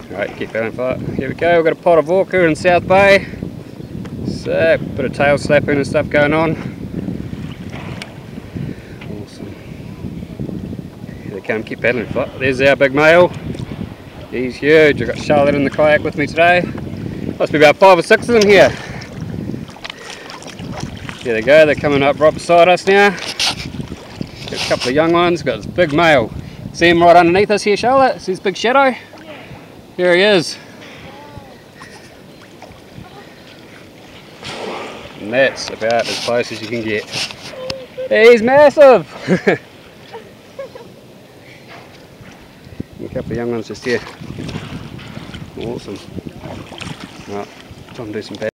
Right, keep going for it. Here we go, we've got a pot of orca in South Bay. So, bit of tail slapping and stuff going on. Awesome. Here they come, keep paddling for it. There's our big male. He's huge. I've got Charlotte in the kayak with me today. Must be about 5 or 6 of them here. There they go, they're coming up right beside us now. Got a couple of young ones, got this big male. See him right underneath us here, Charlotte? See this big shadow? Yeah. Here he is. And that's about as close as you can get. He's massive! A couple of young ones just here. Awesome. Right, time to do some